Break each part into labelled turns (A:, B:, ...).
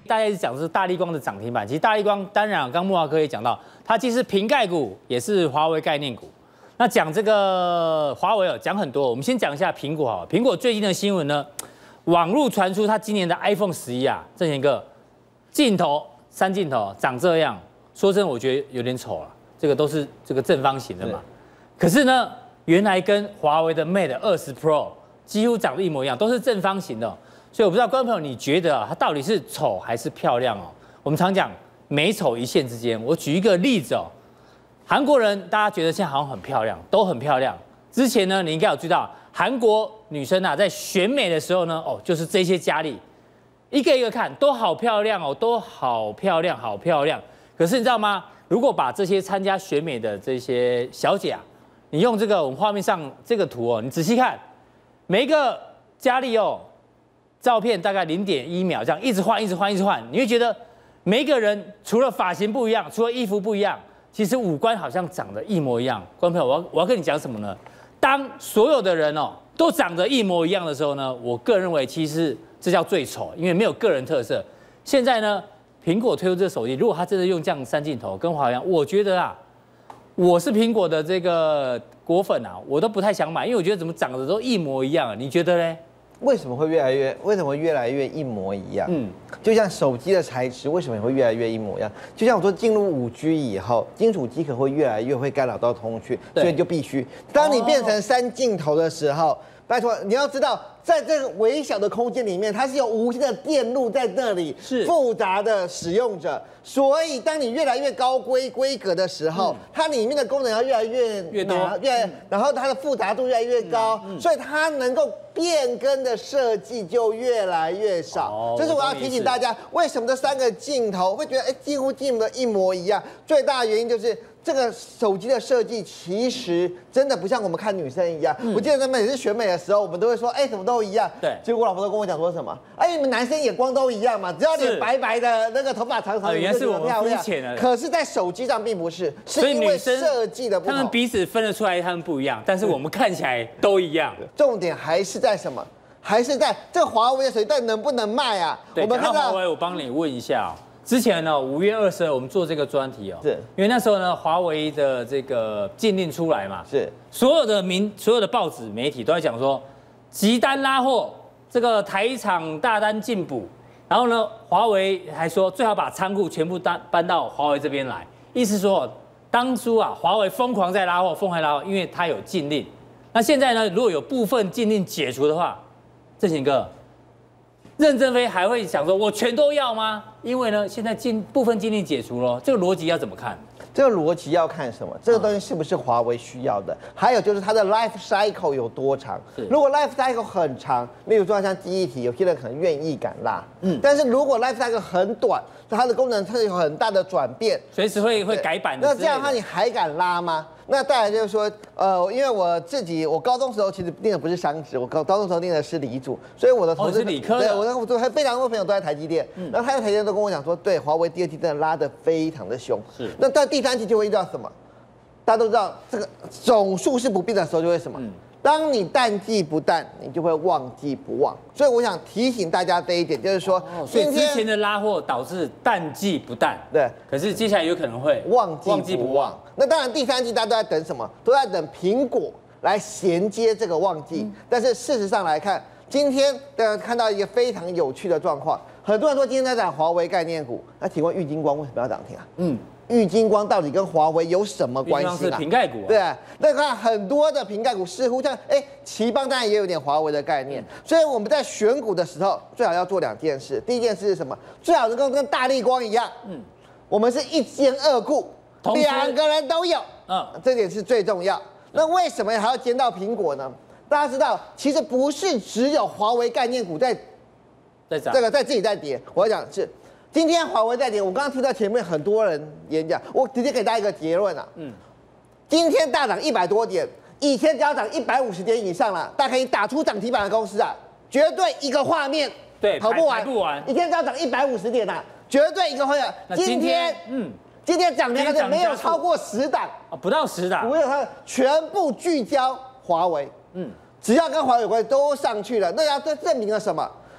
A: 大家一直讲的是大立光的涨停板，其实大立光当然刚木华哥也讲到，它既是瓶盖股，也是华为概念股。那讲这个华为讲很多，我们先讲一下苹果好了。苹果最近的新闻呢，网络传出它今年的 iPhone 11啊，这一个镜头3镜头长这样，说真的，我觉得有点丑了。这个都是这个正方形的嘛，可是呢，原来跟华为的 Mate 20 Pro 几乎长得一模一样，都是正方形的。所以我不知道观众朋友你觉得它到底是丑还是漂亮哦？我们常讲美丑一线之间。我举一个例子哦，韩国人大家觉得现在好像很漂亮，都很漂亮。之前呢，你应该有知道，韩国女生啊在选美的时候呢，就是这些佳丽，一个一个看都好漂亮哦，都好漂亮，好漂亮。可是你知道吗？如果把这些参加选美的这些小姐啊，你用这个我们画面上这个图哦，你仔细看，每一个佳丽照片大概0.1秒这样一直换，你会觉得每一个人除了发型不一样，除了衣服不一样，其实五官好像长得一模一样。观众朋友，我要跟你讲什么呢？当所有的人都长得一模一样的时候呢，我个人认为其实这叫最丑，因为没有个人特色。现在呢，苹果推出这个手机，如果它真的用这样3镜头跟华为一样，我觉得啊，我是苹果的这个果粉啊，我都不太想买，因为我觉得怎么长得都一模一样啊。你觉得嘞？
B: 为什么会越来越一模一样？就像手机的材质为什么也会越来越一模一样？就像我说，进入5G 以后，金属机壳会越来越会干扰到通讯，所以就必须，当你变成3镜头的时候，拜托你要知道，在这个微小的空间里面，它是有无限的电路在那里，是复杂的使用者，所以当你越来越高规格的时候，它里面的功能要越来越多，然后它的复杂度越来越高，所以它能够变更的设计就越来越少。这是我要提醒大家，为什么这3个镜头会觉得几乎一模一样？最大的原因就是这个手机的设计其实真的不像我们看女生一样。我记得他们每次选美的时候，我们都会说，什么都一样。对。结果我老婆都跟我讲说什么？你们男生眼光都一样嘛，只要脸白白的，那个头发长长的，
A: 原来是我们肤浅了。
B: 可是，在手机上并不是，是因为设计的不同。
A: 他们彼此分得出来，他们不一样，但是我们看起来都一样。
B: 重点还是在什么？还是在这个华为的手机到底能不能卖啊？
A: 对，讲到华为，我帮你问一下之前呢，5月22我们做这个专题是因为那时候呢，华为的这个禁令出来嘛，是所有的报纸媒体都在讲说，急单拉货，这个台厂大单进补，然后呢，华为还说最好把仓库全部搬到华为这边来，意思说当初啊，华为疯狂在拉货，因为它有禁令。那现在呢，如果有部分禁令解除的话，正贤哥。任正非还会想说，我全都要吗？因为呢，现在部分禁令解除了，这个逻辑要怎么看？
B: 这个逻辑要看什么？这个东西是不是华为需要的？还有就是它的 life cycle 有多长？如果 life cycle 很长，例如说像记忆体，有些人可能愿意敢拉。但是如果 life cycle 很短，它的功能它有很大的转变，
A: 随时会改版的。
B: 那这样的话，你还敢拉吗？那再来就是说，因为我高中时候其实念的不是商职，我高中时候念的是理组，所以我的同事
A: 是理科的，
B: 对，我还非常多朋友都在台积电，然后他在台积电都跟我讲说，对，华为第2季真的拉得非常的凶，是。那到第3季就会遇到什么？大家都知道，这个总数是不变的时候就会什么？当你淡季不淡，你就会旺季不旺。所以我想提醒大家这一点，就是说，
A: 所以之前的拉货导致淡季不淡，
B: 对。
A: 可是接下来有可能会
B: 旺季不旺。那当然，第3季大家都在等什么？都在等苹果来衔接这个旺季。但是事实上来看，今天大家看到一个非常有趣的状况，很多人说今天在涨华为概念股，那请问玉晶光为什么要涨停啊？玉晶光到底跟华为有什么关系
A: 是瓶盖股
B: 对啊，那看很多的瓶盖股似乎像奇邦当然也有点华为的概念，所以我们在选股的时候最好要做2件事。第一件事是什么？最好能够跟大立光一样，我们是1兼2顾，2个人都有，这点是最重要。那为什么还要兼到苹果呢？大家知道，其实不是只有华为概念股在涨，这个在自己在跌。我要讲的是。今天华为在跌，我刚刚听到前面很多人演讲，我直接给大家一个结论啊。今天大涨100多点，以前只要涨150点以上了，大家可以打出涨停板的公司啊，绝对一个画面跑不完。一天只要涨150点啊，绝对一个画面。今天涨2个没有超过10档
A: 不到10档，
B: 不有它全部聚焦华为。只要跟华为有关都上去了，那要这证明了什么？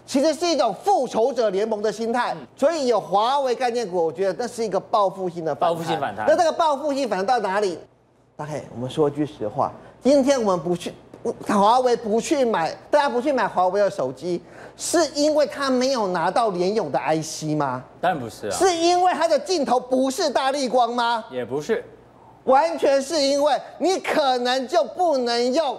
B: 其实是一种复仇者联盟的心态。所以有华为概念股，我觉得那是一个报复性的反弹。
A: 报复性反弹。
B: 那这个报复性反弹到哪里？大概我们说句实话，今天我们不去。华为不去买，大家不去买华为的手机，是因为它没有拿到联咏的 IC 吗？
A: 当然不是啊，
B: 是因为它的镜头不是大立光吗？
A: 也不是，
B: 完全是因为你可能就不能用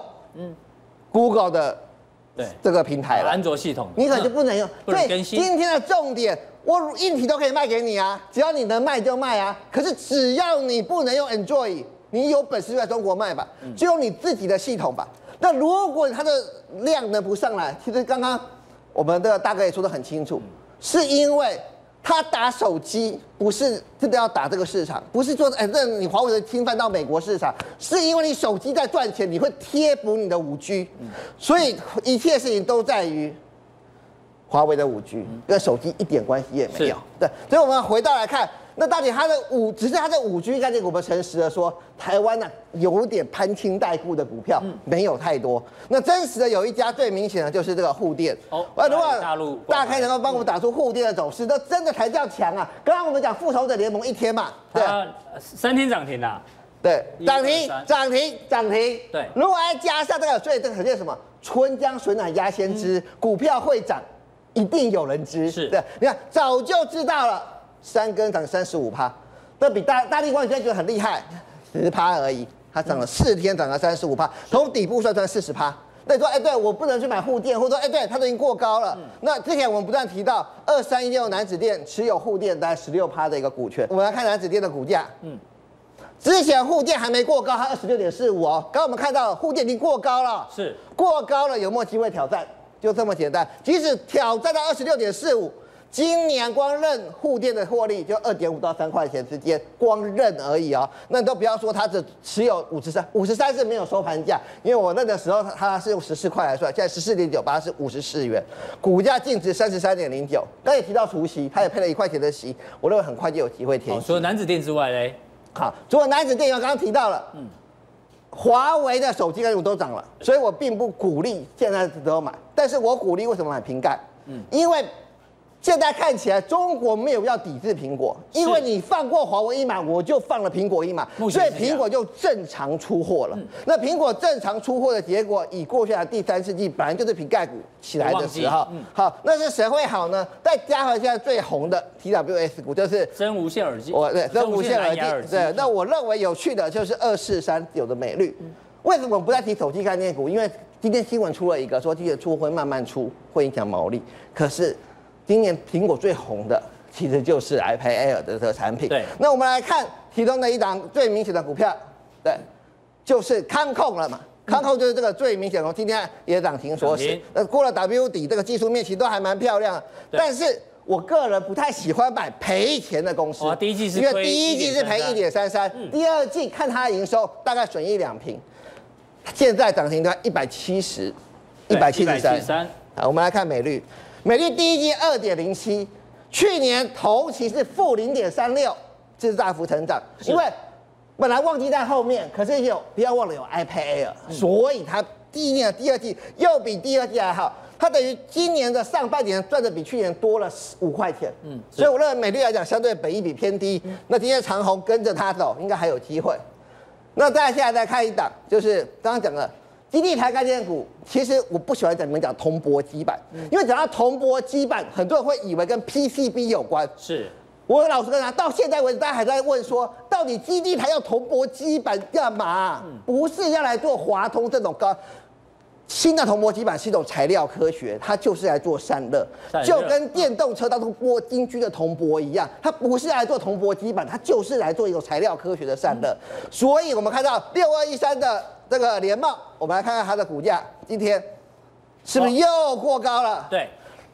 B: Google 的这个平台了，
A: 安卓系统，
B: 你可能就不能用。
A: 不能更新。
B: 今天的重点，我硬体都可以卖给你啊，只要你能卖就卖啊。可是只要你不能用 Android， 你有本事就在中国卖吧，就用你自己的系统吧。那如果它的量能不上来，其实刚刚我们的大哥也说得很清楚，是因为他打手机不是真的要打这个市场，不是说这你华为的侵犯到美国市场，是因为你手机在赚钱，你会贴补你的5G，所以一切事情都在于华为的5G，跟手机一点关系也没有。对，所以我们回到来看。那到底它的只是它的5G概念股，我们诚实的说，台湾呢有点攀亲带故的股票，没有太多。那真实的有一家最明显的就是这个沪电。如果大家可以能够帮我们打出沪电的走势，那真的才叫强啊！刚刚我们讲复仇者联盟1天嘛，
A: 对，3天涨停啊，
B: 对，涨停。
A: 对，
B: 如果再加上这个，所以这个可见什么？春江水暖鸭先知，股票会涨，一定有人知。
A: 是，
B: 对，你看早就知道了。3根涨35%，那比大立光你现在觉得很厉害，10%而已，它涨了4天，涨了35%，从底部算40%。那你说，对我不能去买沪电，或者说，对，它都已经过高了。那之前我们不断提到2316男子电持有沪电大概16%的一个股权，我们来看男子电的股价，之前沪电还没过高，它26.45哦，刚刚我们看到沪电已经过高了，
A: 是
B: 过高了，有没有机会挑战？就这么简单，即使挑战到26.45。今年光认沪电的获利就2.5到3块钱之间，光认而已哦。那你都不要说它只持有53是没有收盘价，因为我认的时候它是用14块来算，现在14.98是54元，股价净值33.09。刚也提到除息，它也配了1块钱的息，我认为很快就有机会填息。
A: 除了男子电之外嘞，
B: 好，除了男子电，我刚刚提到了，华为的手机概念股都涨了，所以我并不鼓励现在都买，但是我鼓励为什么买瓶盖？因为现在看起来中国没有要抵制苹果，因为你放过华为一马，我就放了苹果一马，所以苹果就正常出货了。那苹果正常出货的结果，以过去的第3世纪本来就是瓶盖股起来的时候，好，那是谁会好呢？再加上现在最红的 TWS 股，就是
A: 真无线耳机，
B: 真无线耳机。对，那我认为有趣的就是2439的美律。为什么我不再提手机概念股？因为今天新闻出了一个说，今年出会慢慢出，会影响毛利，可是。今年苹果最红的其实就是 iPad Air 的这个产品。
A: 对，
B: 那我们来看其中的一档最明显的股票，对，就是康控了嘛。康控就是这个最明显的，今天也涨停锁死。过了 W 底，这个技术面其实都还蛮漂亮的。但是我个人不太喜欢买赔钱的公司。
A: 第一季是
B: 因为第一季是赔1.33，第二季看它的营收大概损1-2平，现在涨停在173。好，我们来看美律。美律第一季2.07，去年同期是负0.36，这是大幅成长。因为本来旺季在后面，可是不要忘了有 iPad Air，所以它第一年的第二季又比第二季还好。它等于今年的上半年赚的比去年多了5块钱。所以我认为美律来讲，相对本益比偏低。那今天长虹跟着它走，应该还有机会。那再下来再看一档，就是刚刚讲的。基地台概念股，其实我不喜欢你们讲铜箔基板，因为讲到铜箔基板，很多人会以为跟 PCB 有关。
A: 是，
B: 我老实跟他，到现在为止，大家还在问说，到底基地台要铜箔基板干嘛？不是要来做华通这种新的铜箔基板是一种材料科学，它就是来做散热，就跟电动车当中播进去的铜箔一样，它不是来做铜箔基板，它就是来做一种材料科学的散热。所以我们看到6213的这个联茂，我们来看看它的股价，今天是不是又过高了？
A: 对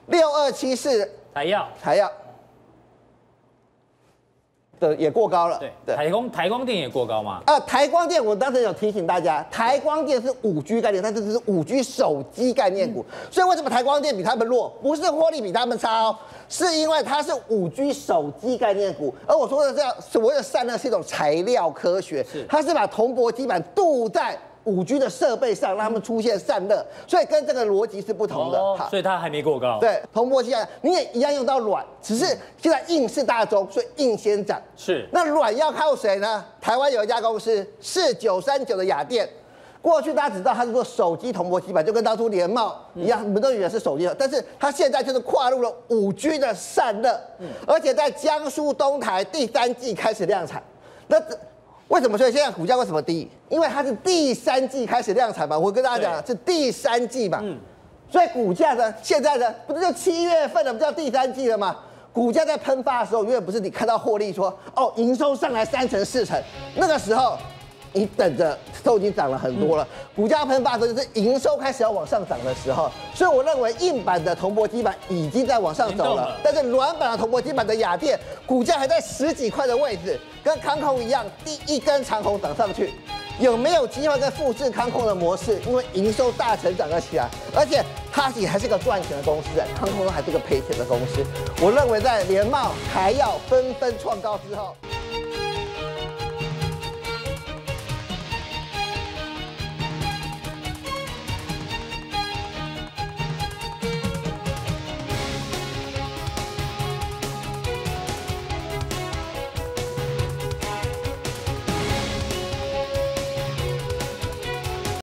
B: ，6274
A: 台药
B: 的也过高了。
A: 对，台光电也过高吗？
B: 台光电我当时有提醒大家，台光电是5G 概念，但这是5G 手机概念股，所以为什么台光电比他们弱？不是获利比他们差哦，是因为它是5G 手机概念股。而我说的这样所谓的散热是一种材料科学，它是把铜箔基板镀在 5G 的设备上，让他们出现散热，所以跟这个逻辑是不同的。
A: 哦，所以它还没过高。
B: 对，铜箔基板你也一样用到软，只是现在硬是大宗，所以硬先涨。
A: 是，
B: 那软要靠谁呢？台湾有一家公司4939的亚电。过去大家只知道它是做手机铜箔基板，就跟当初联茂一样，你们都以为是手机，但是它现在就是跨入了5G 的散热，而且在江苏东台第3季开始量产。那为什么？所以现在股价为什么低？因为它是第3季开始量产嘛。我跟大家讲是第3季嘛，所以股价呢，现在呢不是就7月份了，不叫第3季了吗？股价在喷发的时候，永远不是你看到获利说哦营收上来3成4成，那个时候。你等着，都已经涨了很多了。股价喷发的时候，就是营收开始要往上涨的时候。所以我认为硬板的铜箔基板已经在往上走了，但是软板的铜箔基板的亚电股价还在10几块的位置，跟康控一样，第一根长红涨上去。有没有机会再复制康控的模式？因为营收大成长了起来，而且它也还是个赚钱的公司，康控还是个赔钱的公司。我认为在联茂、台药纷纷创高之后。